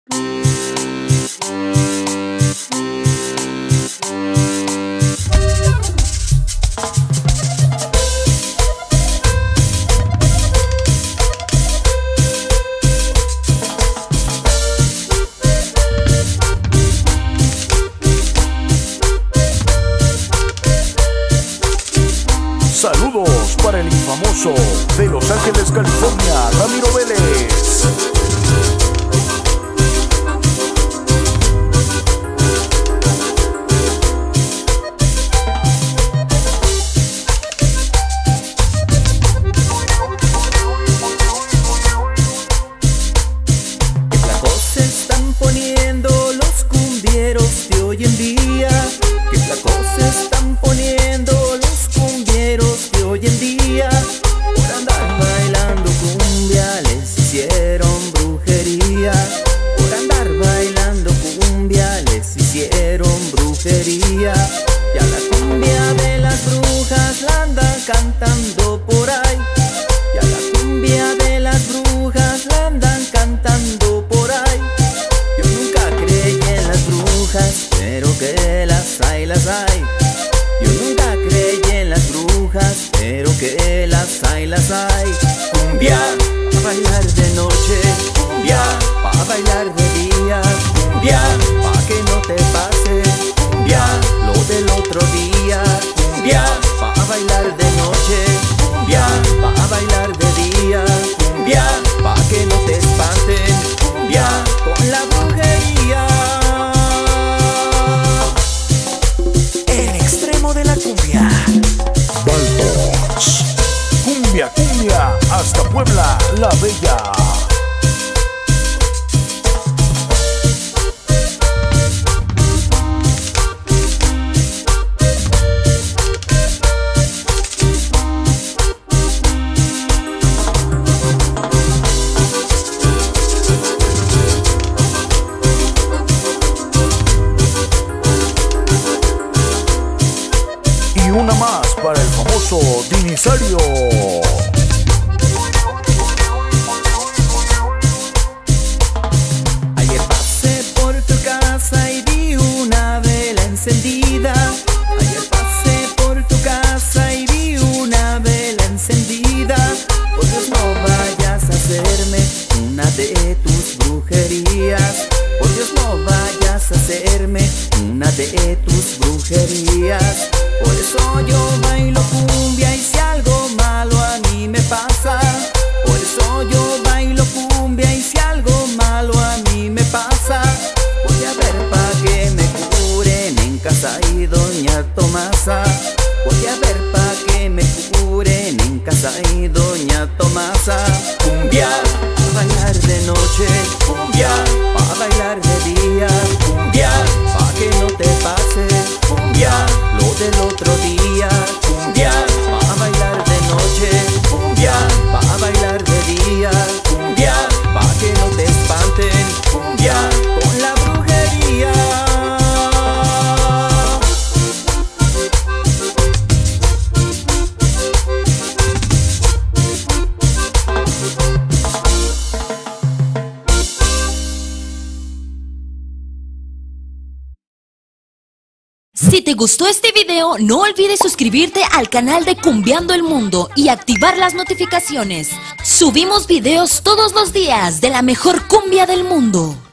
Saludos para el infamoso de Los Ángeles, California, Ramiro Vélez. Qué flacos se están poniendo los cumbieros de hoy en día. Qué flacos se están poniendo los cumbieros de hoy en día. Por andar bailando cumbia les hicieron brujería. Por andar bailando cumbia les hicieron brujería. Ya la cumbia de las brujas la andan cantando por ahí. Ya la cumbia de las brujas la andan cantando por ahí. Yo nunca creí en las brujas, pero que las hay, las hay. Yo nunca creí en las brujas, pero que las hay, las hay. Cumbia, pa' bailar de noche. Cumbia, pa' bailar de día. Cumbia, pa' que no te pase. Cumbia, lo del otro día. Cumbia, pa' bailar de noche. Cumbia, pa' bailar de día. Cumbia, pa' que no te espanten. Cumbia, con la brujería. El extremo de la cumbia. Baltox. Cumbia, cumbia, hasta Puebla, la Bella. Y una más para el famoso Dinisario. Ayer pasé por tu casa y vi una vela encendida. Ayer pasé por tu casa y vi una vela encendida. Por Dios no vayas a hacerme una de tus brujerías. Por Dios no vayas a hacerme una de tus brujerías. Por eso yo bailo cumbia y si algo malo a mí me pasa. Por eso yo bailo cumbia y si algo malo a mí me pasa. Voy a ver pa' que me curen en casa y doña Tomasa. Voy a ver pa' que me curen en casa y doña Tomasa. Cumbia, pa' bailar de noche. Cumbia, pa' bailar de día. Cumbia, pa' que no te pase. Cumbia, lo del otro día. Cumbia, pa' bailar de noche. Cumbia, pa' bailar de día. Cumbia, pa' que no te espanten. Cumbia, con la brujería. Si te gustó este video, no olvides suscribirte al canal de Cumbiando el Mundo y activar las notificaciones. Subimos videos todos los días de la mejor cumbia del mundo.